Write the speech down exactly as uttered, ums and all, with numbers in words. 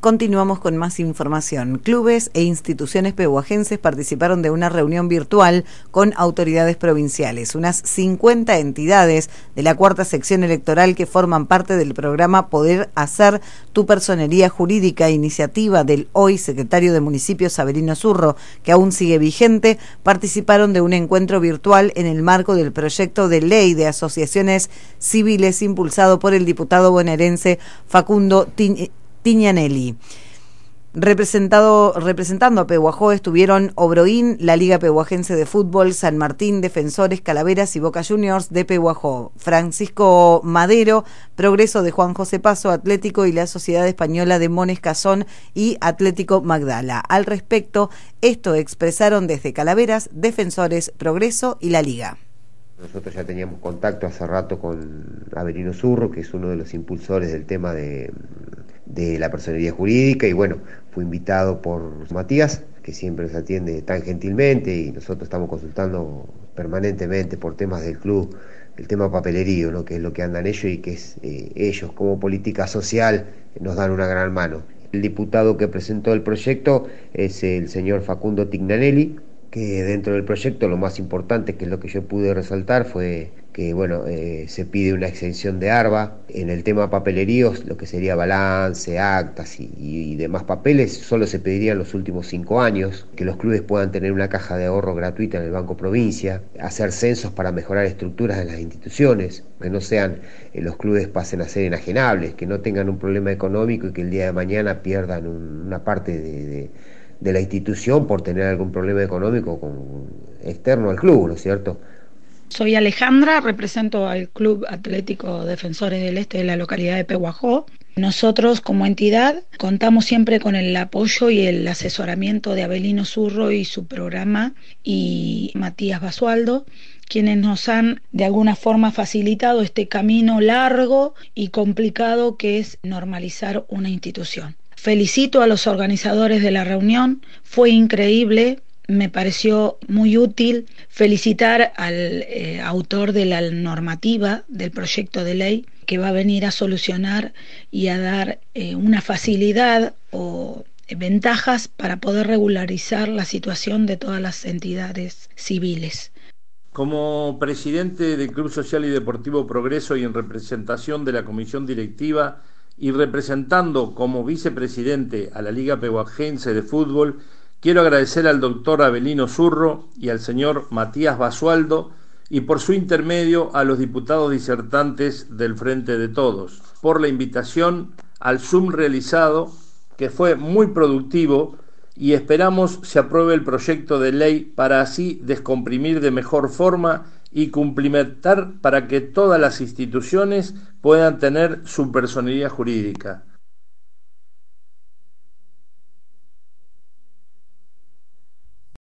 Continuamos con más información. Clubes e instituciones pehuajenses participaron de una reunión virtual con autoridades provinciales. Unas cincuenta entidades de la cuarta sección electoral que forman parte del programa Poder Hacer tu Personería Jurídica, iniciativa del hoy secretario de Municipios Avelino Zurro, que aún sigue vigente, participaron de un encuentro virtual en el marco del proyecto de ley de asociaciones civiles impulsado por el diputado bonaerense Facundo Tin Tignanelli. Representado, representando a Pehuajó estuvieron Obroín, la Liga Pehuajense de Fútbol, San Martín, Defensores, Calaveras y Boca Juniors de Pehuajó, Francisco Madero, Progreso de Juan José Paso, Atlético y la Sociedad Española de Mones Cazón y Atlético Magdala. Al respecto, esto expresaron desde Calaveras, Defensores, Progreso y la Liga. Nosotros ya teníamos contacto hace rato con Avelino Zurro, que es uno de los impulsores del tema de, de la personería jurídica, y bueno, fue invitado por Matías, que siempre nos atiende tan gentilmente, y nosotros estamos consultando permanentemente por temas del club, el tema papelerío, ¿no? Que es lo que andan ellos y que es eh, ellos como política social nos dan una gran mano. El diputado que presentó el proyecto es el señor Facundo Tignanelli, que dentro del proyecto lo más importante, que es lo que yo pude resaltar, fue que bueno eh, se pide una exención de ARBA. En el tema papeleríos, lo que sería balance, actas y, y demás papeles, solo se pedirían los últimos cinco años, que los clubes puedan tener una caja de ahorro gratuita en el Banco Provincia, hacer censos para mejorar estructuras en las instituciones, que no sean, eh, los clubes pasen a ser enajenables, que no tengan un problema económico y que el día de mañana pierdan un, una parte de, de de la institución por tener algún problema económico con, externo al club, ¿no es cierto? Soy Alejandra, represento al Club Atlético Defensores del Este de la localidad de Pehuajó. Nosotros como entidad contamos siempre con el apoyo y el asesoramiento de Avelino Zurro y su programa y Matías Basualdo, quienes nos han de alguna forma facilitado este camino largo y complicado que es normalizar una institución. Felicito a los organizadores de la reunión, fue increíble, me pareció muy útil. Felicitar al eh, autor de la normativa del proyecto de ley que va a venir a solucionar y a dar eh, una facilidad o ventajas para poder regularizar la situación de todas las entidades civiles. Como presidente del Club Social y Deportivo Progreso y en representación de la comisión directiva, y representando como vicepresidente a la Liga Pehuajense de Fútbol, quiero agradecer al doctor Avelino Zurro y al señor Matías Basualdo, y por su intermedio a los diputados disertantes del Frente de Todos, por la invitación al Zoom realizado, que fue muy productivo, y esperamos se apruebe el proyecto de ley para así descomprimir de mejor forma y cumplimentar para que todas las instituciones puedan tener su personería jurídica.